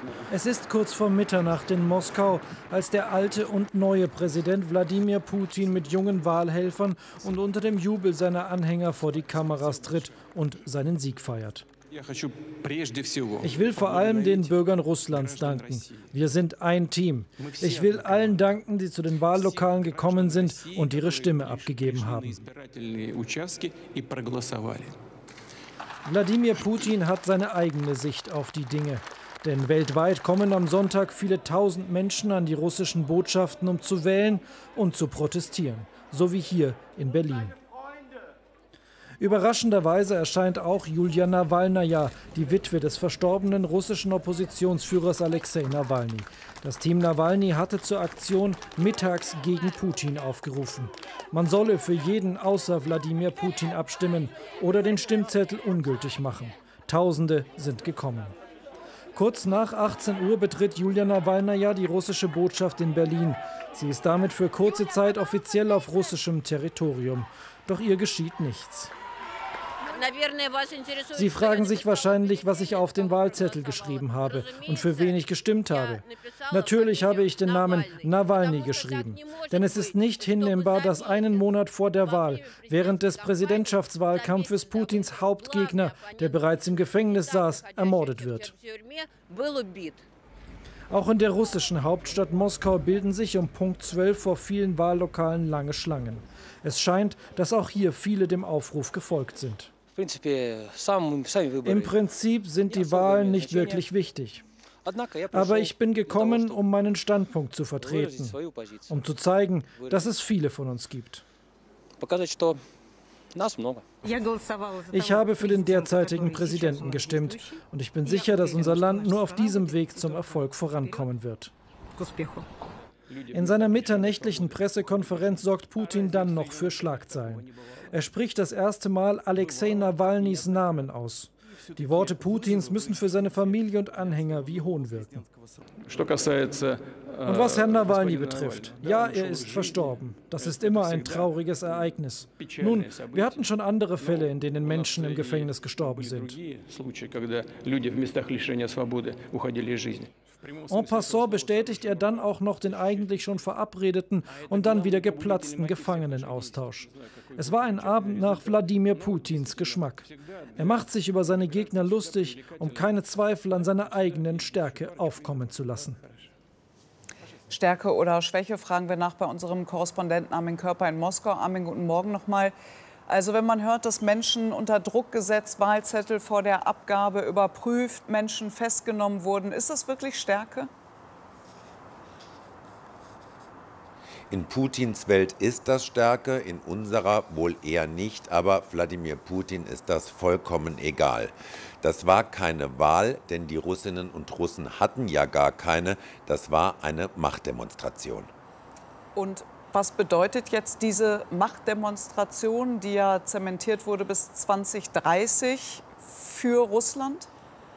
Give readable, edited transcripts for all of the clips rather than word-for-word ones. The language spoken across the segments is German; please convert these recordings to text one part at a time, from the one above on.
Es ist kurz vor Mitternacht in Moskau, als der alte und neue Präsident Wladimir Putin mit jungen Wahlhelfern und unter dem Jubel seiner Anhänger vor die Kameras tritt und seinen Sieg feiert. Ich will vor allem den Bürgern Russlands danken. Wir sind ein Team. Ich will allen danken, die zu den Wahllokalen gekommen sind und ihre Stimme abgegeben haben. Wladimir Putin hat seine eigene Sicht auf die Dinge. Denn weltweit kommen am Sonntag viele tausend Menschen an die russischen Botschaften, um zu wählen und zu protestieren. So wie hier in Berlin. Überraschenderweise erscheint auch Julia Nawalnaja, die Witwe des verstorbenen russischen Oppositionsführers Alexei Nawalny. Das Team Nawalny hatte zur Aktion Mittags gegen Putin aufgerufen. Man solle für jeden außer Wladimir Putin abstimmen oder den Stimmzettel ungültig machen. Tausende sind gekommen. Kurz nach 18 Uhr betritt Julia Nawalnaja die russische Botschaft in Berlin. Sie ist damit für kurze Zeit offiziell auf russischem Territorium. Doch ihr geschieht nichts. Sie fragen sich wahrscheinlich, was ich auf den Wahlzettel geschrieben habe und für wen ich gestimmt habe. Natürlich habe ich den Namen Nawalny geschrieben. Denn es ist nicht hinnehmbar, dass einen Monat vor der Wahl, während des Präsidentschaftswahlkampfes Putins Hauptgegner, der bereits im Gefängnis saß, ermordet wird. Auch in der russischen Hauptstadt Moskau bilden sich um Punkt 12 vor vielen Wahllokalen lange Schlangen. Es scheint, dass auch hier viele dem Aufruf gefolgt sind. Im Prinzip sind die Wahlen nicht wirklich wichtig. Aber ich bin gekommen, um meinen Standpunkt zu vertreten, um zu zeigen, dass es viele von uns gibt. Ich habe für den derzeitigen Präsidenten gestimmt und ich bin sicher, dass unser Land nur auf diesem Weg zum Erfolg vorankommen wird. In seiner mitternächtlichen Pressekonferenz sorgt Putin dann noch für Schlagzeilen. Er spricht das erste Mal Alexei Nawalnys Namen aus. Die Worte Putins müssen für seine Familie und Anhänger wie Hohn wirken. Und was Herrn Nawalny betrifft, ja, er ist verstorben. Das ist immer ein trauriges Ereignis. Nun, wir hatten schon andere Fälle, in denen Menschen im Gefängnis gestorben sind. En passant bestätigt er dann auch noch den eigentlich schon verabredeten und dann wieder geplatzten Gefangenenaustausch. Es war ein Abend nach Wladimir Putins Geschmack. Er macht sich über seine Gegner lustig, um keine Zweifel an seiner eigenen Stärke aufkommen zu lassen. Stärke oder Schwäche fragen wir nach bei unserem Korrespondenten Armin Körper in Moskau. Armin, guten Morgen nochmal. Also wenn man hört, dass Menschen unter Druck gesetzt, Wahlzettel vor der Abgabe überprüft, Menschen festgenommen wurden, ist das wirklich Stärke? In Putins Welt ist das Stärke, in unserer wohl eher nicht, aber Wladimir Putin ist das vollkommen egal. Das war keine Wahl, denn die Russinnen und Russen hatten ja gar keine. Das war eine Machtdemonstration. Und was bedeutet jetzt diese Machtdemonstration, die ja zementiert wurde bis 2030 für Russland?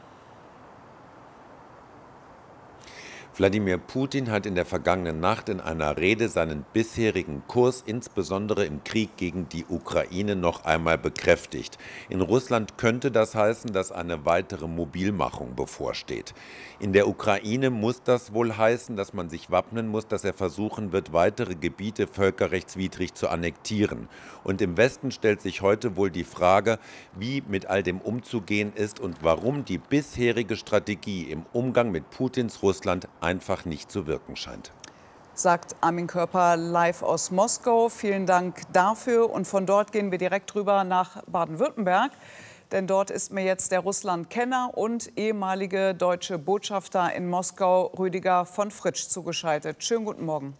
Wladimir Putin hat in der vergangenen Nacht in einer Rede seinen bisherigen Kurs, insbesondere im Krieg gegen die Ukraine, noch einmal bekräftigt. In Russland könnte das heißen, dass eine weitere Mobilmachung bevorsteht. In der Ukraine muss das wohl heißen, dass man sich wappnen muss, dass er versuchen wird, weitere Gebiete völkerrechtswidrig zu annektieren. Und im Westen stellt sich heute wohl die Frage, wie mit all dem umzugehen ist und warum die bisherige Strategie im Umgang mit Putins Russland einfach nicht zu wirken scheint. Sagt Armin Körper live aus Moskau. Vielen Dank dafür. Und von dort gehen wir direkt rüber nach Baden-Württemberg. Denn dort ist mir jetzt der Russland-Kenner und ehemalige deutsche Botschafter in Moskau, Rüdiger von Fritsch, zugeschaltet. Schönen guten Morgen.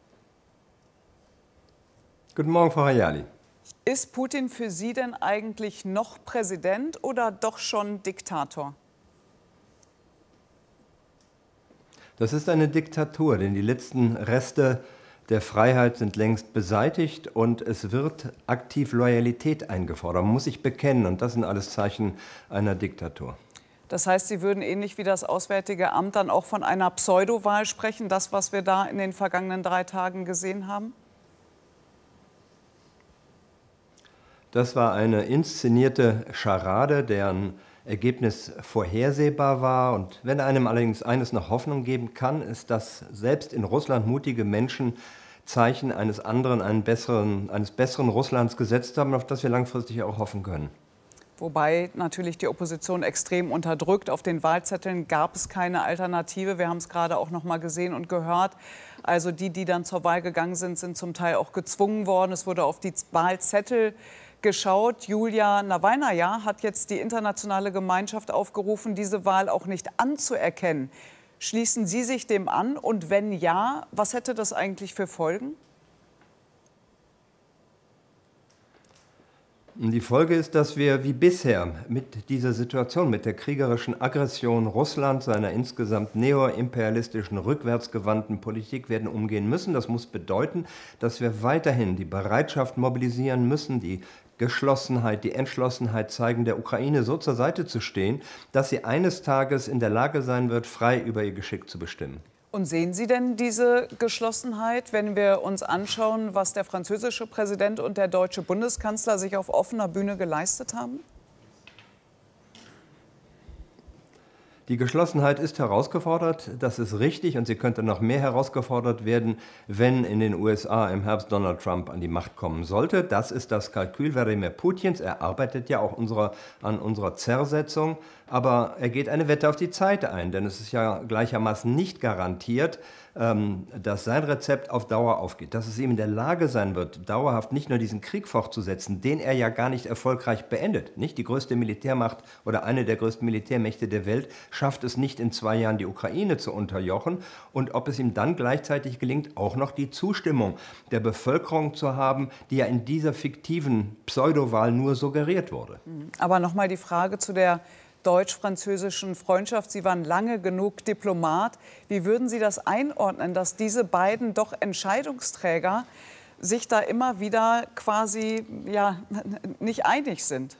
Guten Morgen, Frau Hayali. Ist Putin für Sie denn eigentlich noch Präsident oder doch schon Diktator? Das ist eine Diktatur, denn die letzten Reste der Freiheit sind längst beseitigt und es wird aktiv Loyalität eingefordert. Man muss sich bekennen und das sind alles Zeichen einer Diktatur. Das heißt, Sie würden ähnlich wie das Auswärtige Amt dann auch von einer Pseudowahl sprechen, das, was wir da in den vergangenen 3 Tagen gesehen haben? Das war eine inszenierte Scharade, deren Ergebnis vorhersehbar war. Und wenn einem allerdings eines noch Hoffnung geben kann, ist, dass selbst in Russland mutige Menschen Zeichen eines besseren Russlands gesetzt haben, auf das wir langfristig auch hoffen können. Wobei natürlich die Opposition extrem unterdrückt. Auf den Wahlzetteln gab es keine Alternative. Wir haben es gerade auch noch mal gesehen und gehört. Also die dann zur Wahl gegangen sind, sind zum Teil auch gezwungen worden. Es wurde auf die Wahlzettel geschaut. Julia Nawalnaja hat jetzt die internationale Gemeinschaft aufgerufen, diese Wahl auch nicht anzuerkennen. Schließen Sie sich dem an? Und wenn ja, was hätte das eigentlich für Folgen? Die Folge ist, dass wir wie bisher mit dieser Situation, mit der kriegerischen Aggression Russlands, seiner insgesamt neoimperialistischen, rückwärtsgewandten Politik werden umgehen müssen. Das muss bedeuten, dass wir weiterhin die Bereitschaft mobilisieren müssen, die Geschlossenheit, die Entschlossenheit zeigen, der Ukraine so zur Seite zu stehen, dass sie eines Tages in der Lage sein wird, frei über ihr Geschick zu bestimmen. Und sehen Sie denn diese Geschlossenheit, wenn wir uns anschauen, was der französische Präsident und der deutsche Bundeskanzler sich auf offener Bühne geleistet haben? Die Geschlossenheit ist herausgefordert, das ist richtig, und sie könnte noch mehr herausgefordert werden, wenn in den USA im Herbst Donald Trump an die Macht kommen sollte. Das ist das Kalkül Wladimir Putins. Er arbeitet ja auch an unserer Zersetzung, aber er geht eine Wette auf die Zeit ein, denn es ist ja gleichermaßen nicht garantiert, dass sein Rezept auf Dauer aufgeht, dass es ihm in der Lage sein wird, dauerhaft nicht nur diesen Krieg fortzusetzen, den er ja gar nicht erfolgreich beendet. Nicht die größte Militärmacht oder eine der größten Militärmächte der Welt schafft es nicht in 2 Jahren, die Ukraine zu unterjochen, und ob es ihm dann gleichzeitig gelingt, auch noch die Zustimmung der Bevölkerung zu haben, die ja in dieser fiktiven Pseudowahl nur suggeriert wurde. Aber noch mal die Frage zu der deutsch-französischen Freundschaft. Sie waren lange genug Diplomat. Wie würden Sie das einordnen, dass diese beiden doch Entscheidungsträger sich da immer wieder quasi nicht einig sind?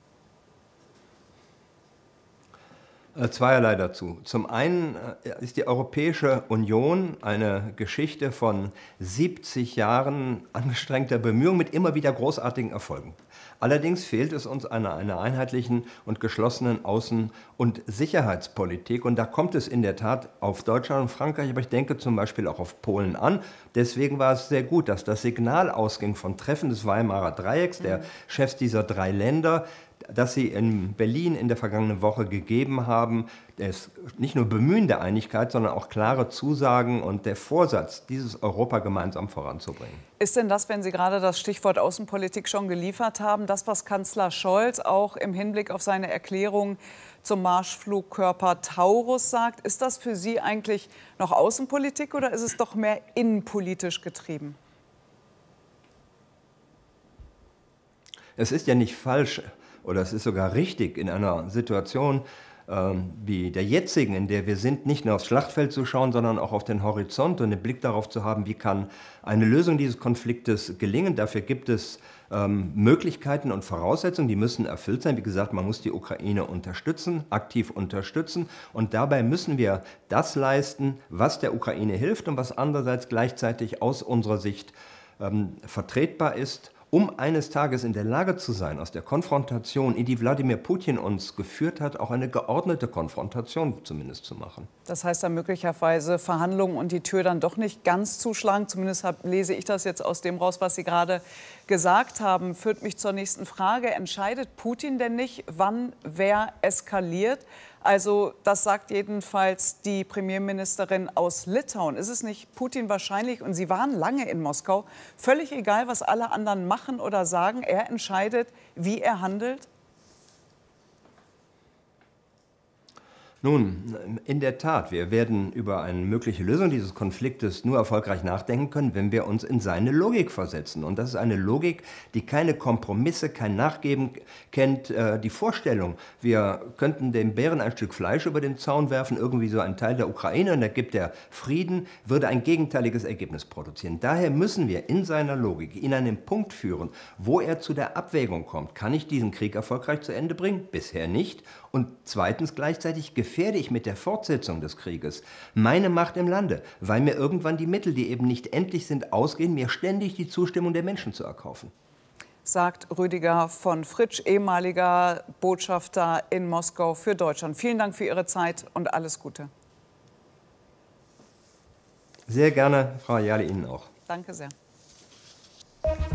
Zweierlei dazu. Zum einen ist die Europäische Union eine Geschichte von 70 Jahren angestrengter Bemühungen mit immer wieder großartigen Erfolgen. Allerdings fehlt es uns an einer einheitlichen und geschlossenen Außen- und Sicherheitspolitik. Und da kommt es in der Tat auf Deutschland und Frankreich, aber ich denke zum Beispiel auch auf Polen an. Deswegen war es sehr gut, dass das Signal ausging von Treffen des Weimarer Dreiecks, der Chefs dieser 3 Länder, das sie in Berlin in der vergangenen Woche gegeben haben. Es nicht nur Bemühen der Einigkeit, sondern auch klare Zusagen und der Vorsatz, dieses Europa gemeinsam voranzubringen. Ist denn das, wenn Sie gerade das Stichwort Außenpolitik schon geliefert haben, das, was Kanzler Scholz auch im Hinblick auf seine Erklärung zum Marschflugkörper Taurus sagt, ist das für Sie eigentlich noch Außenpolitik oder ist es doch mehr innenpolitisch getrieben? Es ist ja nicht falsch, oder es ist sogar richtig, in einer Situation wie der jetzigen, in der wir sind, nicht nur aufs Schlachtfeld zu schauen, sondern auch auf den Horizont und einen Blick darauf zu haben, wie kann eine Lösung dieses Konfliktes gelingen. Dafür gibt es Möglichkeiten und Voraussetzungen, die müssen erfüllt sein. Wie gesagt, man muss die Ukraine unterstützen, aktiv unterstützen, und dabei müssen wir das leisten, was der Ukraine hilft und was andererseits gleichzeitig aus unserer Sicht vertretbar ist, um eines Tages in der Lage zu sein, aus der Konfrontation, in die Wladimir Putin uns geführt hat, auch eine geordnete Konfrontation zumindest zu machen. Das heißt dann möglicherweise Verhandlungen und die Tür dann doch nicht ganz zuschlagen. Zumindest lese ich das jetzt aus dem raus, was Sie gerade gesagt haben. Führt mich zur nächsten Frage. Entscheidet Putin denn nicht, wann wer eskaliert? Also das sagt jedenfalls die Premierministerin aus Litauen. Ist es nicht Putin wahrscheinlich, und Sie waren lange in Moskau, völlig egal, was alle anderen machen oder sagen, er entscheidet, wie er handelt? Nun, in der Tat, wir werden über eine mögliche Lösung dieses Konfliktes nur erfolgreich nachdenken können, wenn wir uns in seine Logik versetzen. Und das ist eine Logik, die keine Kompromisse, kein Nachgeben kennt. Die Vorstellung, wir könnten dem Bären ein Stück Fleisch über den Zaun werfen, irgendwie so ein Teil der Ukraine, und da gibt er Frieden, würde ein gegenteiliges Ergebnis produzieren. Daher müssen wir in seiner Logik ihn an den Punkt führen, wo er zu der Abwägung kommt. Kann ich diesen Krieg erfolgreich zu Ende bringen? Bisher nicht. Und zweitens gleichzeitig gefährde ich mit der Fortsetzung des Krieges meine Macht im Lande, weil mir irgendwann die Mittel, die eben nicht endlich sind, ausgehen, mir ständig die Zustimmung der Menschen zu erkaufen. sagt Rüdiger von Fritsch, ehemaliger Botschafter in Moskau für Deutschland. Vielen Dank für Ihre Zeit und alles Gute. Sehr gerne, Frau Ayali, Ihnen auch. Danke sehr.